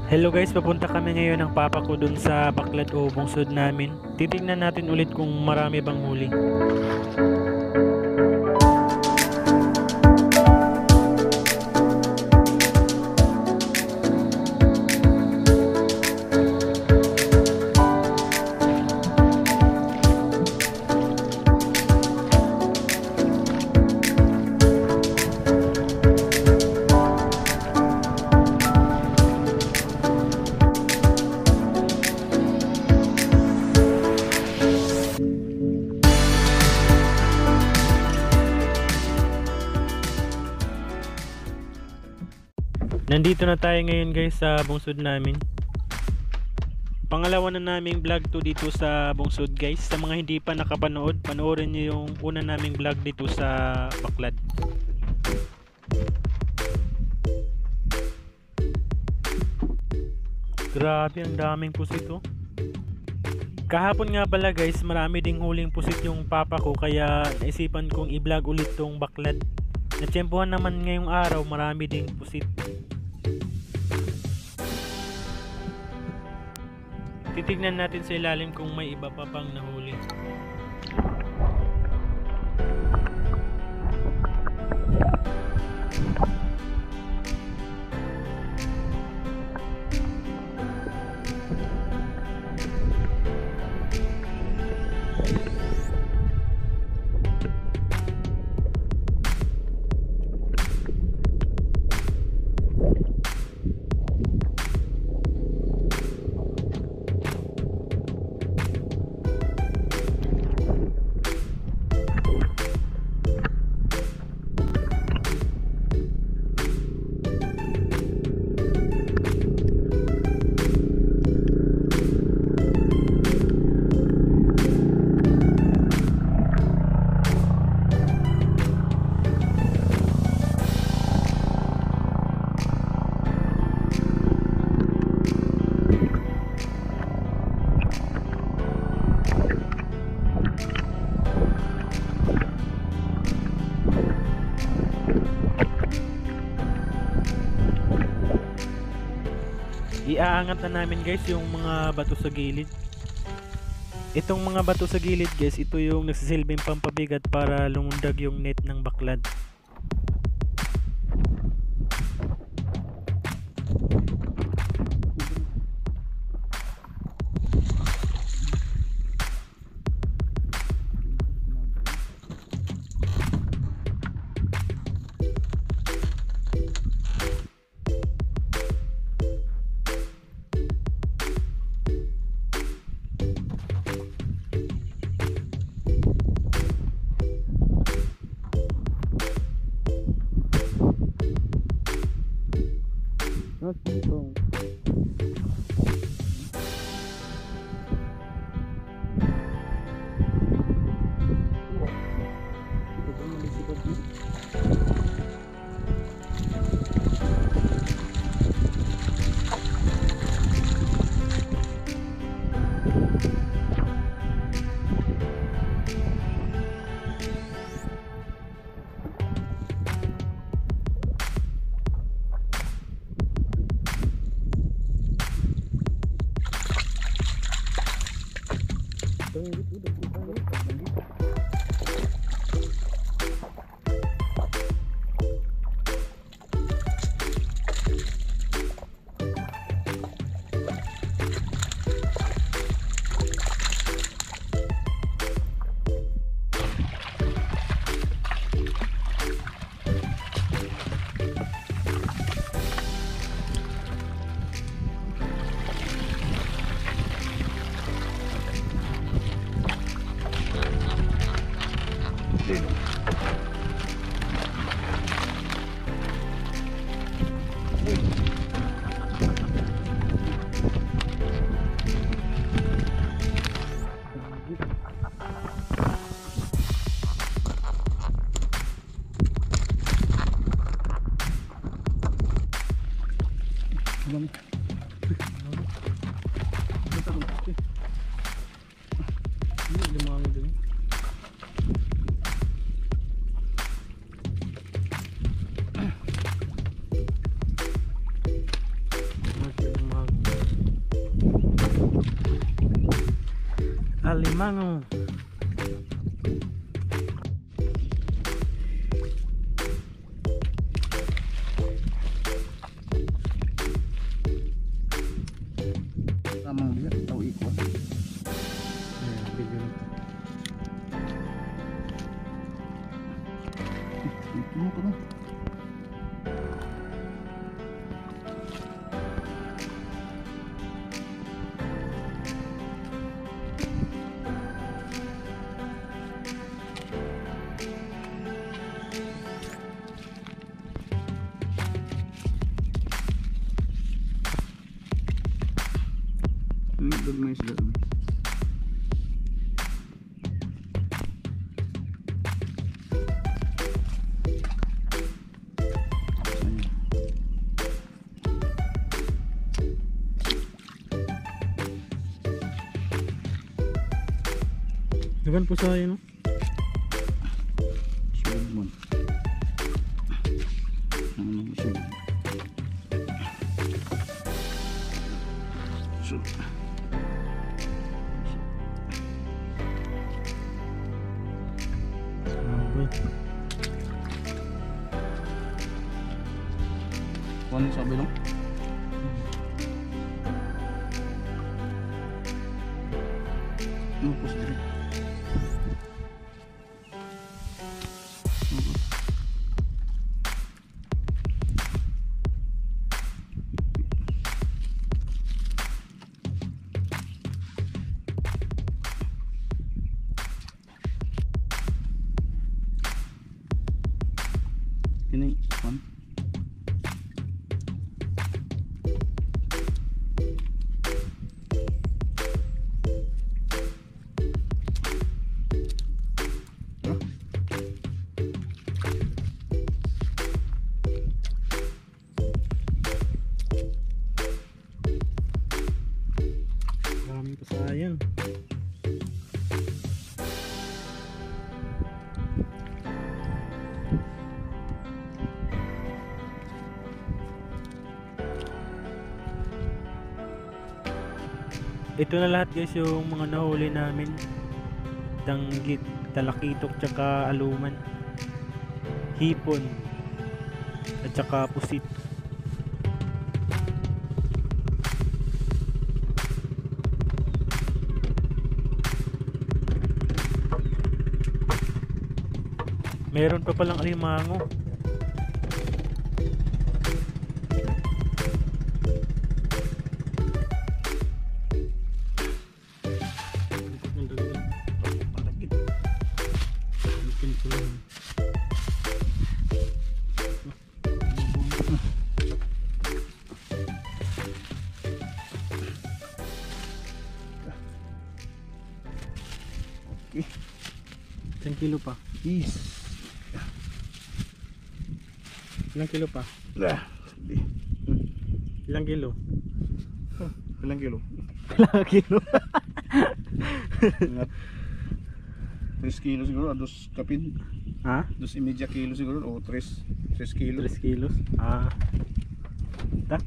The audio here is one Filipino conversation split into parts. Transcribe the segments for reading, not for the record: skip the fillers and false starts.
Hello guys, papunta kami ngayon ng papa ko dun sa Baklad o Bungsod namin. Titignan natin ulit kung marami bang huli. Nandito na tayo ngayon guys sa bungsod namin. Pangalawa na naming vlog to dito sa bungsod guys. Sa mga hindi pa nakapanood, panoorin nyo yung una naming vlog dito sa Baklad. Grabe, ang daming pusit oh. Kahapon nga pala guys, marami ding huling pusit yung papa ko, kaya naisipan kong i-vlog ulit tong Baklad. Natsyempohan naman ngayong araw, marami ding pusit. Titignan natin sa ilalim kung may iba pa pang nahuli. Iaangat na namin guys yung mga bato sa gilid. Itong mga bato sa gilid guys, ito yung nagsisilbing pampabigat para lumundag yung net ng baklad. Dito. alimango. Tamang dia tahu ikut. Itu apa tuh? Ini bermain sudah. Dagan po sa no? Sumun. Sumun. Kung sabi dong? Ano po sa dito? Ini one. Maraming pasayan. Ito na lahat guys yung mga nahuli namin. Danggit, talakitok, tsaka aluman, hipon, at tsaka pusit. Meron pa palang alimango. Ilang kilo pa? Is. Ilang kilo pa? Ilang kilo? Ilang kilo? Ilang kilo? 3 kilo siguro, dos kapin. Ha? 2,5 kilo siguro, o 3 kilo. 3 kilos? Ah. Ta?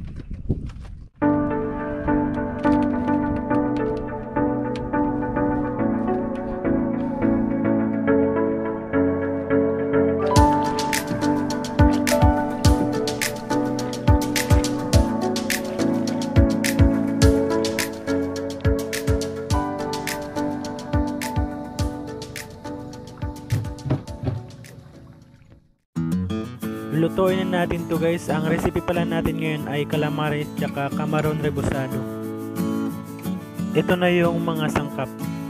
Lutuin na natin to guys. Ang recipe pala natin ngayon ay calamares tsaka camaron rebusado. Ito na yung mga sangkap.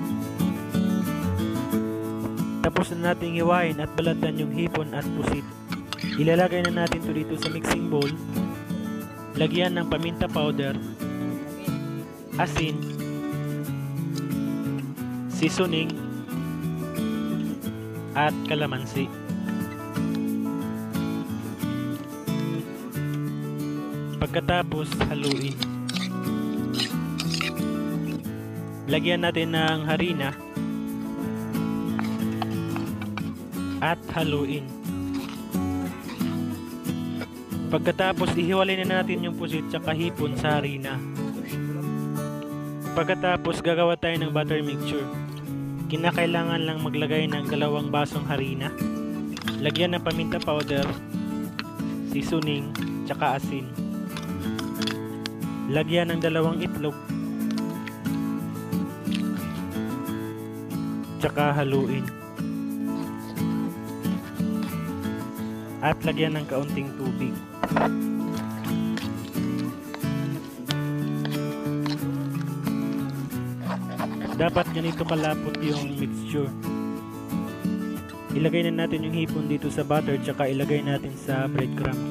Tapos na natin hiwain at balatan yung hipon at pusit. Ilalagay na natin to dito sa mixing bowl. Lagyan ng paminta powder, asin, seasoning, at kalamansi. Pagkatapos haluin. Lagyan natin ng harina at haluin. Pagkatapos ihiwalay na natin yung pusit tsaka hipon sa harina. Pagkatapos gagawa tayo ng butter mixture. Kinakailangan lang maglagay ng 2 basong harina. Lagyan ng paminta powder, seasoning, tsaka asin. Lagyan ng 2 itlog. Tsaka haluin. At lagyan ng kaunting tubig. Dapat ganito kalapot yung mixture. Ilagay na natin yung hipon dito sa butter tsaka ilagay natin sa breadcrumbs.